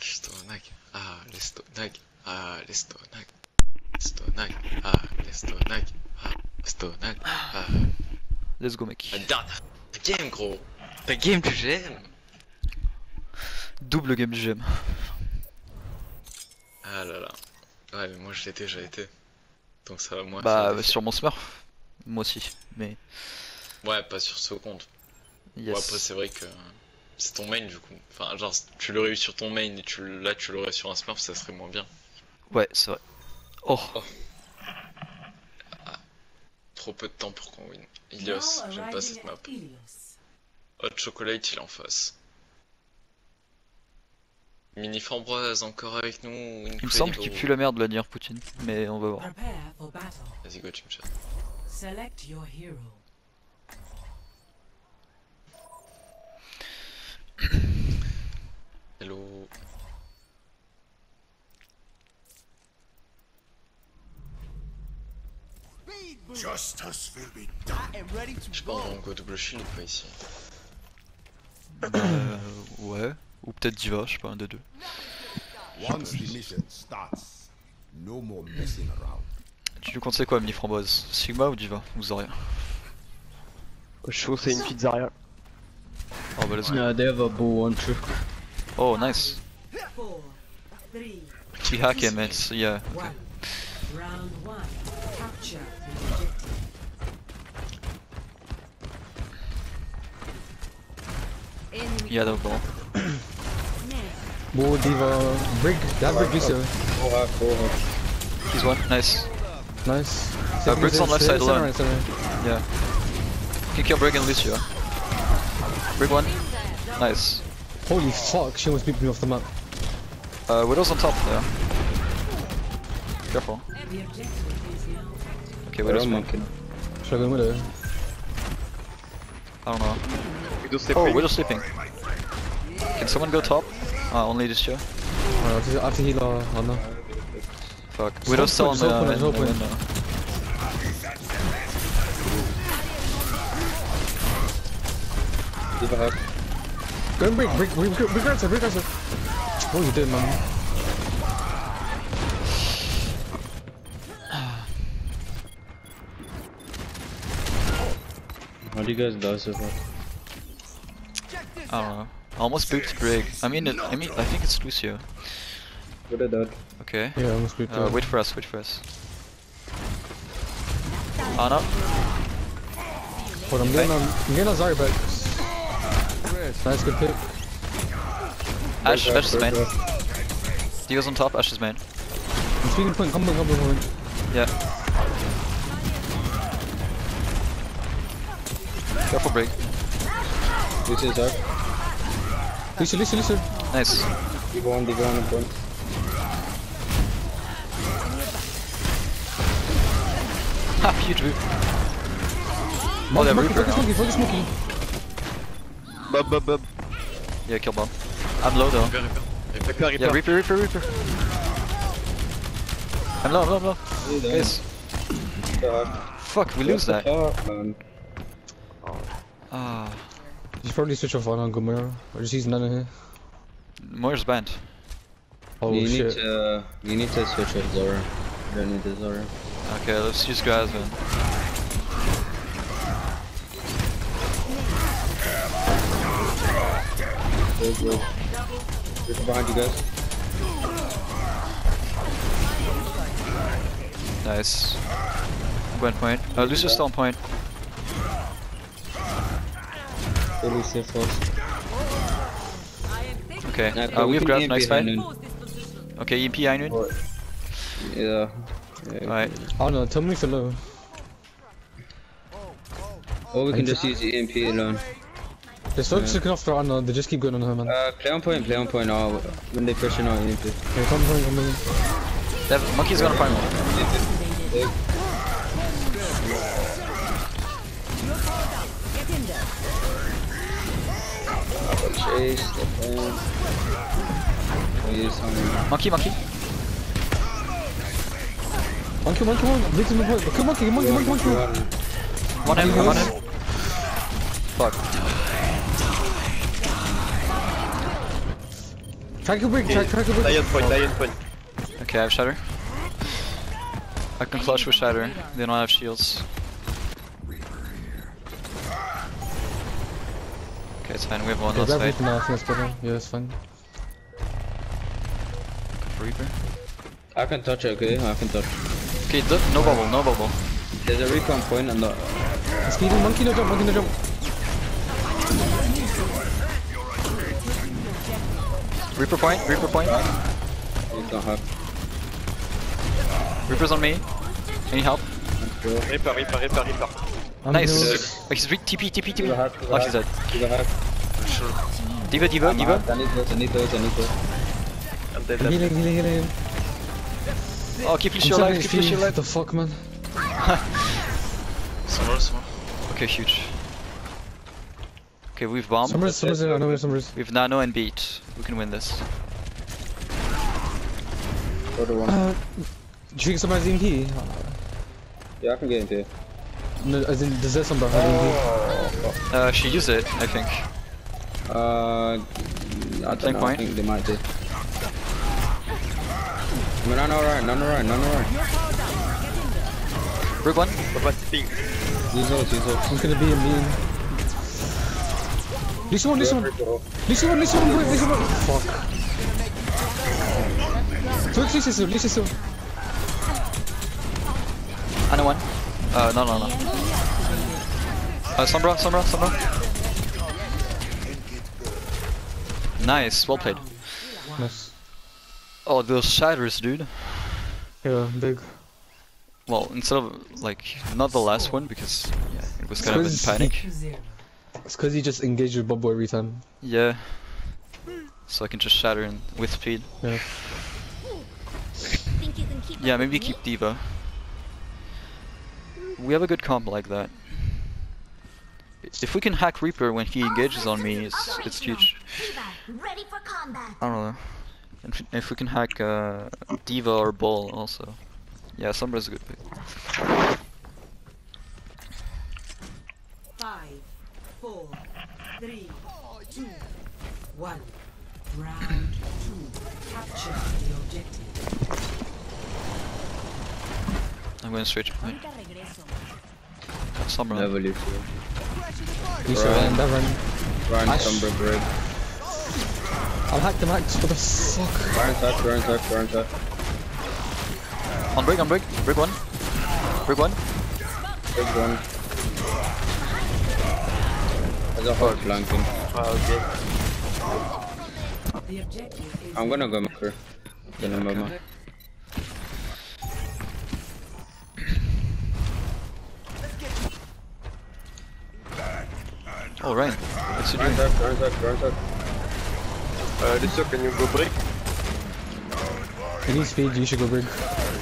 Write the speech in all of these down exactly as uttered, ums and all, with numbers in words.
Alistonag, Alistonag, Alistonag, Alistonag, Alistonag, Alistonag, Let's go mec. Ta game gros. Ta game du G M. Double game du G M. Ah là là. Ouais mais moi je l'ai déjà été. Donc ça va moins. Bah ça sur mon Smurf. Moi aussi. Mais. Ouais pas sur ce compte. Yes. Ouais, après c'est vrai que c'est ton main du coup. Enfin genre tu l'aurais eu sur ton main et tu là tu l'aurais sur un Smurf, ça serait moins bien. Ouais c'est vrai. Oh, oh. Ah. Trop peu de temps pour qu'on win. Ilios, j'aime pas cette map. Hot Chocolate il est en face. Mini Framboise encore avec nous. Il me semble qu'il pue la merde Vladimir Poutine, mais on va voir. Vas-y go tu me chat. Select your hero. Hello. Justice will be done. Je sais pas, on go double shield ou pas ici? Euh, ouais. Ou peut-être Diva, je sais pas, un des deux. Once the mission starts, no more messing around. Tu nous conseilles quoi, Mini Framboise? Sigma ou Diva? Vous aurez. Je trouve que c'est une pizzeria. Oh bah let's go. Yeah, they have a bull one too. Oh nice. Four, three, We hack him, it's yeah. one. Round one. Capture the objective. Enemy Yeah, the ball. Bull, Diva, Brig, that Brig is uh, Four half, four half. He's one, nice. nice. Uh, Brig's on left side Center alone. right, center. Yeah. Can kill Brig and Lucio. Brig one. Nice. Holy fuck, she almost beat me off the map. Uh, Widow's on top there. Careful. The objective is now active. Okay, Widow's one. monkey. Should I go with her? I don't know. Widow's Oh, sleeping. Widow's sleeping. Can someone go top? Ah, only this year. Alright, I have to- I have to heal her, oh no. Fuck. Just Widow's still on open, the, just open, in just the open. window. Diva half. Go and Brig, Brig, Brig, Brig, Brig, answer, Brig, answer. What are you doing, man? How do you guys die so far? I don't know. I almost booped Brig. I mean, it, I mean, I think it's Lucio. What are that? Okay. Yeah, I almost beat Uh, her. wait for us, wait for us. Ana. Hold on, I'm getting on, I'm getting on Zarya back. Nice, good pick. Ash, Break Ash is half, main. break half. Dio's on top, Ash is main. I'm speaking point, come back, come back, come back. Yeah. Careful Brig. This is up. Listen, listen, listen. Nice. Diva one, Diva one, point. Ha, huge boop. Oh, they have Monkey, Reaper focus now. monkey, focus monkey. Bob, Bob, Bob. Yeah, kill bomb. I'm low though. Reaper, Reaper. Reaper, Reaper. Yeah, Reaper, Reaper, Reaper. I'm low, I'm low, I'm low. Guys. Fuck, we lose that. Fuck, man. Ah, You should probably switch off on Gomera. Or just use none in here. Moira's banned. Oh you shit. need to, you need to switch off Zora. You don't need the Zora. Okay, let's use Graz then. Good, good. Reaper behind you guys. Nice. Went point. Uh, Lucio's still on point. Fully safe first. Okay, Yeah, uh, we have can Graf, E M P nice fight. Heinun. Okay, E M P Ainun. Yeah. yeah. Alright. I don't know, tell me if you're low. Or we can just use the E M P alone. They're so looking after Anna, they just keep going on her, man. Uh, play on point, play on point. Oh, when they pressure now, E M P. Okay, come, come, come, come. That monkey's gonna find one. Chase, the phone. Oh, use some. Monkey, monkey. Monkey, monkey, monkey. Victim in point. Kill monkey, monkey, monkey, monkey. One him, one him. Fuck. Try to break, try, try to break. Lion point, Lion point. Okay, I have Shatter. I can flush with Shatter. They don't have shields. Okay, it's fine. We have one Yeah, last grab fight. Reaper now, I think that's better. Yeah, that's fine. Reaper. I can touch it, okay? I can touch. Okay, d no bubble, no bubble. There's a recon point and the. Speeding, monkey no jump, monkey no jump. Reaper point, Reaper point. Recon hack. Reaper's on me. Any help? Reaper, Reaper, Reaper, Reaper. I'm Nice. healed. Oh, he's re- T P, T P, T P. To the hack, to the Oh, she's dead. hack. To the hack. Diva, Diva, I'm Diva. hacked. I need those, I need those, I need those. I'm dead. I'm I'm healing, dead. healing, healing. Oh, keep your I'm shield seven alive, keep your H P. shield What alive. the fuck, man? Sombra, Sombra. Okay, huge. Okay, we've bomb. Summers, Summers, I know where Summers. We've nano and beat. We can win this. Go to one. Uh, do you think Summers E M P? Yeah, I can get into it. No, as in, does that Summers have E M P? Uh, she used it, I think. Uh, I don't Flank know, I point. think they might do. I mean, none alright, none alright, none alright. Brig one. Papa tipping. Use ult, use ult. I'm gonna be a mean. Lisa one, Lisa one. Lisa one, Lisa one, Lisa one. Fuck. Twix, Lisa two, Lisa two. Ana one. Uh, no, no, no. Uh, Sombra, Sombra, Sombra. Nice, well played. Nice. Oh, those shatters, dude. Yeah, big. Well, instead of, like, not the last one, because, yeah, it was kind of in Squeeze. panic. Zero. It's cause you just engage your bubble every time. Yeah. So I can just shatter in with speed. Yeah. Think you can keep Yeah, up maybe with me? keep Diva. We have a good comp like that. If we can hack Reaper when he engages on me, it's, it's huge. Diva, ready for combat. I don't know. If, if we can hack uh, Diva or Bull also. Yeah, Sombra's a good pick. Five, four, three, two, one. Round two. Capture the objective. I'm going straight to point. Sombra. Never leave. Lisa Right. run, that run. Ryan, Ash. Sombra, Brig. I'm hacked, I'm hacked. What the fuck? Ryan touch, Ryan touch, Ryan touch. On break, on break. Break one. Break one. Big one. There's a hard flanking. Ah, okay. The objective is I'm gonna go macro. Then I'm Okay. okay. Oh, Ryan. What's he Ryan doing? touch, Ryan touch, Ryan touch. Uh, Lucio, can you go break? You need speed, you should go big.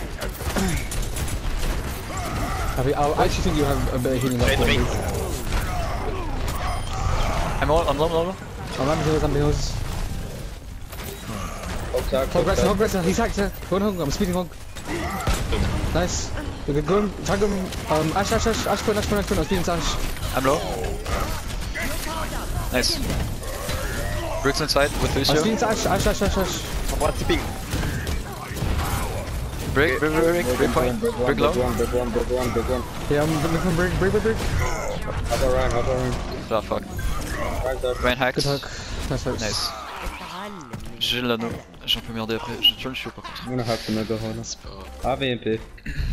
I, mean, I actually think you have a better healing up Rain, than rain. big. I'm all, I'm low, low, low. I'm on heals, I'm heals. Hog tag, Hog hog Wrestler, Hog tag. Wrestler, he's hacked here. Go on Hog, I'm speeding Hog. Nice. We can go and tag him. Um, Ash, Ash, Ash, Ash point, Ash point, Ash point, I'm speeding to Ash. I'm low. Nice. Bricks inside with I'm Lucio. speeding to Ash, Ash, Ash, Ash, Ash. Papa tipping. Break, break, break, break, break point. Big one, Break big low. one, big one, big one, big one. Yeah, I'm looking for break, break, break, break. Have a Ryan, have a Ryan. Ah, fuck. Ryan touch. Ryan hacks. Good Hog. Nice hacks. Nice. J'ai l'anneau. J'en peux merder après. J'ai toujours le show par contre. I'm gonna have to mega hold. C'est pas grave. I have A M P.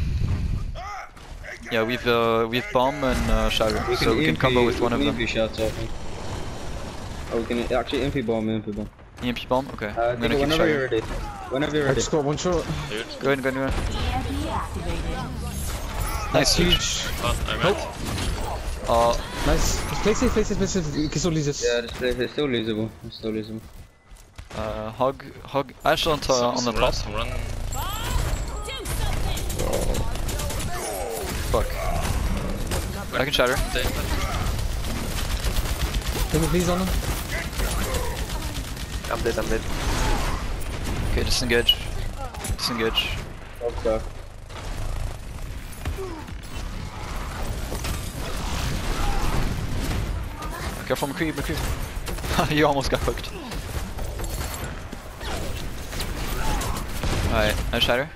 Yeah, we've uh, we've bomb and uh, shatter, We so we can E M P combo with one of we them. can E M P shots, I think. Oh, we can actually E M P bomb, E M P bomb. E M P bomb. Okay. Uh, I'm gonna keep whenever you're shatter. ready. Whenever you're I ready. just got one shot. Go ahead, go ahead, go ahead. Nice. Huge. Ah, I'm out. Uh, Nice. Play safe, play safe, play safe. You can still lose this. Yeah, it's, it's still losable. It's still losable. uh, hog, hog. Ash on, to, Some- on the some top. run, some run. Fuck. I can shatter. Dead. Can you please on him? I'm dead, I'm dead. Okay, disengage. Disengage. Okay. Careful, McCree, McCree. You almost got hooked. Alright, I shatter.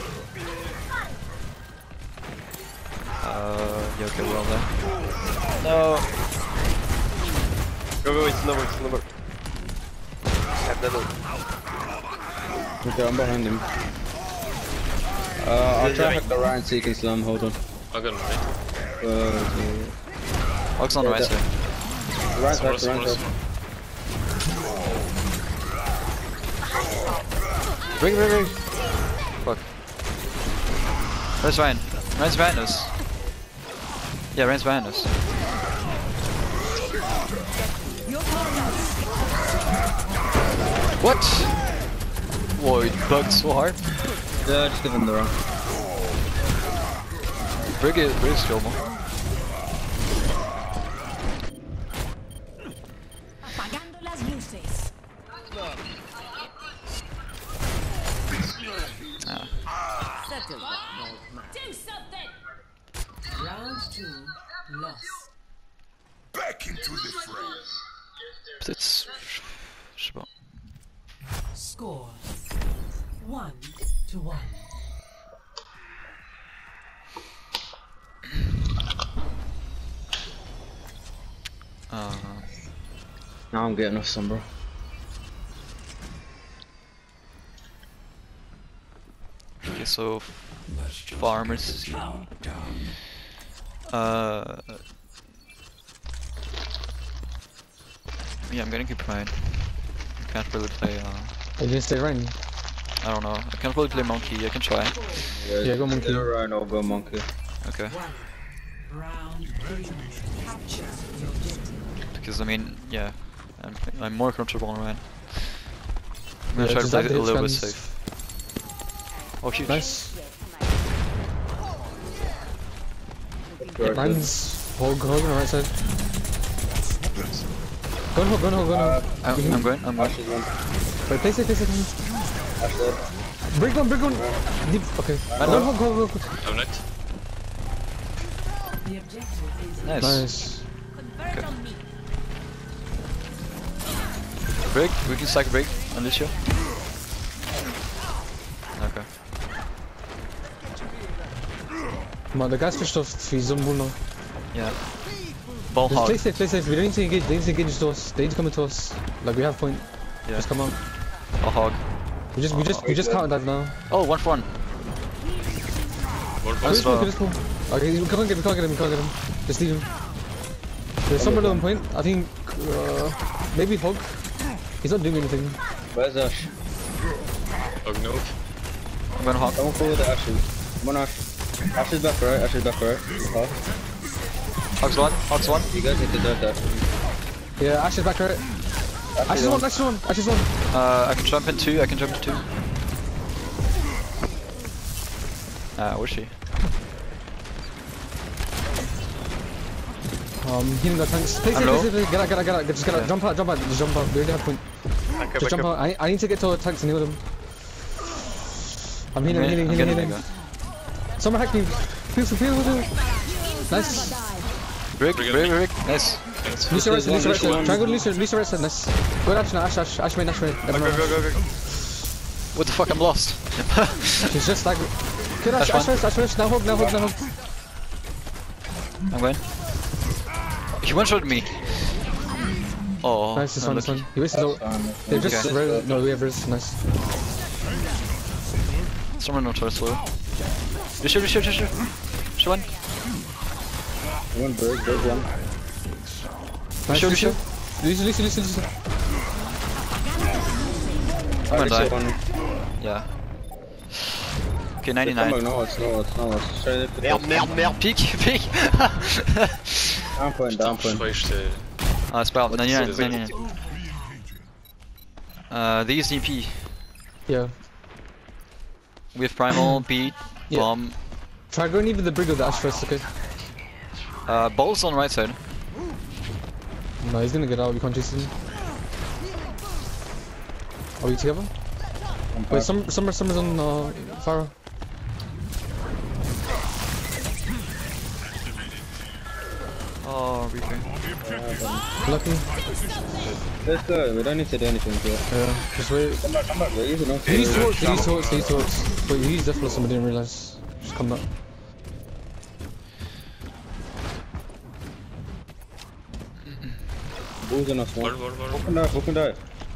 Uh, yeah, okay, we're all there. No! Go, go, it's number, it's number. Have that one. Okay, I'm behind him. Uh, I'll try to hack the Ryan so you can slam, hold on. I got him right. Uh, Ox on the right Yeah, side. Ryan's Smaller, back, Ryan's smaller, back. smaller. Ring, ring, ring! Fuck. Where's Ryan? Ryan's behind us. Yeah, Ryan's behind us. What? Whoa, he bugged so hard. Yeah, just give him the run. Brig is, Brig's kill more. Apagando las luces. Ah. Do something. Round two lost. Back into the fray. Peut-être... Je sais pas. Score one to one. Uh, Now I'm getting off some, bro. okay, so... Farmers... Uh... Yeah, I'm gonna keep mine. I can't really play, uh... Are you gonna stay Ryan? I don't know. I can't really play monkey, I can try. Yeah, go monkey. Go Ryan or go monkey. Okay. Round three. Capture the objective. Because, I mean, yeah. I'm, I'm more comfortable on Ryan. I'm gonna Yeah, try to just play have it a the little bit scans. safe. Oh, shoot. Nice. Right, Ryan's hog, hog on the right side. Go on hog, go on hog, go on hog. I'm, I'm going, I'm going. Ashes one. Wait, place it, place it. Ash dead. Break one, break one. Deep, okay. Go on hog, go, go, go. I'm next. The objective is Nice. Nice. Convert on me. Break, we can stack a break on this show. Okay. Come on, the guy's fished off, he's on bull now. Yeah. Ball Just hog. play safe, play safe. We don't need to engage, they need to engage to us. They need to come into us. Like, we have point. Yeah. Just come on. Ball hog. We just, we just, we just counter that now. Oh, one for one. One Oh, point. just pull, just pull. Okay, we can't get him, we can't get him, we can't get him. Just leave him. There's someone on point. I think, uh, maybe hog. He's not doing anything. Where's Ash? Oh no. I'm gonna hog. Don't follow the Ashes. Come on, Ash. Ash is back right, Ash is back right. Oh, Hog's one, hog's one. you guys need to do that. Yeah, Ash is back right. Ash is one, Ash is one, Ash is one. Uh, I can jump in two, I can jump in two. Ah, where's she? Um, healing the tanks. Play I'm safe, low. play safe, get out, get out, get out. Just get out, Yeah. jump out, jump out, just jump out. We already have point. Back up, Just back jump up. out. I, I need to get to the tanks and heal them. I'm healing, I'm healing, I'm healing, getting healing. mega. Someone hack me. Feel, feel, feel, feel. Nice. Break, Bring break, it. break, nice. Lisa right side, Lisa right Lucio side. one. Try and go to Lisa, Lisa right side, nice. Go to Ash now, Ash, Ash, Ash main, Ash main. Go, go, go, go, go. What the fuck, I'm lost. She's just like... Kill Ash, Ash Ash first, Ash first, now hug, now hug, now hug. I'm going. He one-shotted me. Oh, Nice, this one, this unlucky. one. He wasted out. They just... Okay. re- No, we have res, nice. Someone no choice slow. Lucio, Lucio, Lucio. Lucio one. One bird, bird one. Nice, Lucio, Lucio. Lucio. Lucio, Lucio, Lucio, Lucio. I'm gonna die. One. Yeah. Okay, Come ninety-nine. on, no, it's no, it's no, it's try to put Merde, this- merde, merde. Peek, peek. Down point, down Je point. croyais que j'étais. Ah, c'est pas grave, ninety-nine, Désolé. ninety-nine. Uh, they use E P. Yeah. We have Primal, Beat, Yeah. Bomb. Try going even the brig of the Ash first, okay? Uh, Ball's on the right side. No, he's gonna get out, we can't chase him. Are we together? Wait, some, Summer, Summer's on, uh, Pharah. Oh, Reaper. Lucky. Let's go. We don't need to do anything here. Yeah, just wait. Come back, come back. We're easy enough. He needs torch, he needs torch, he needs torch. Wait, he needs death plus somebody didn't realise. Just come back. Bulls on us, Wall, one. wall, wall. Hook and dive, hook and dive.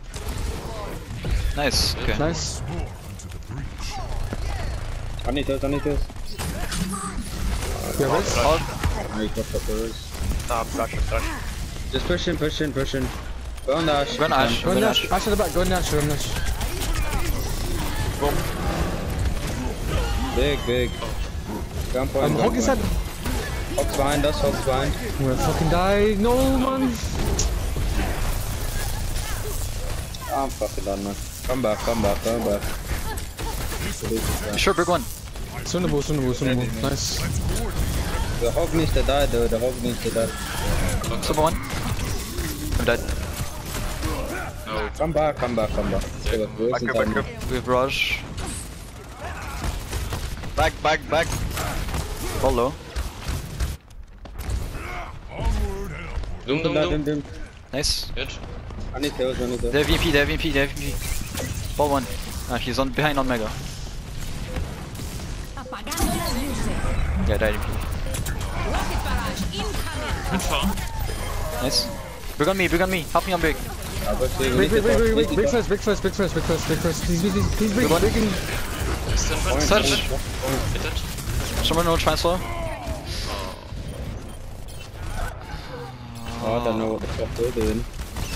Nice. Okay. Nice. I need those, I need those. Yeah, right? I need to fuck those. Nah, I'm flash, I'm flash. Just push in, push in, push in. Go on Ash. Go on Ash. Go on Nash, Ash at the back, go on Nash, go on Nash. Big, big. Gun point. Um, gun Hog is point. head. Hog's behind us, Hog's behind. I'm gonna fucking die. No, man. I'm fucking done, man. Come back, come back, come back. Sure, big one. Sunnable, sunnable, sunnable. Nice. The Hog needs to die though, the Hog needs to die. Super one. I'm dead. No, Come back, come back, come back. Give us Back wasting up, back time. up. We have Raj. Back, back, back. Ball low. Doom, doom, Doom, doom. doom, doom. Nice. Good. I need those, I need those. They have V P, they have V P, they have V P. Ball one. Ah, he's on behind on Mega. Apagando las luces. Yeah, died V P. Rocket barrage incoming. Good far. Nice. Big on me, big on me. Help me on big. I'll go see. Wait, wait, wait, wait, wait. Big first, big first, big first, big first, big first. He's big, he's he's big, Good one. big and... Stun one. Touch. Hit touch. Someone will transfer. Oh, I don't know what the fuck they're doing.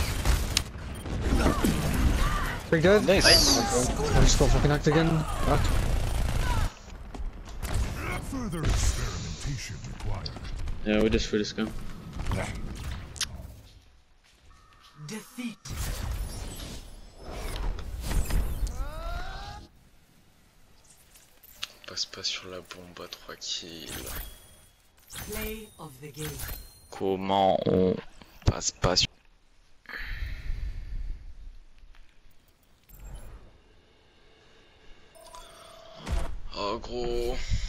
Big dead. Nice. I just got fucking hacked again. Hacked. Further experimentation required. Yeah, we just free this gun. Defeat. On passe pas sur la bombe à trois kills. Play of the game. Comment on passe pas sur... Oh gros...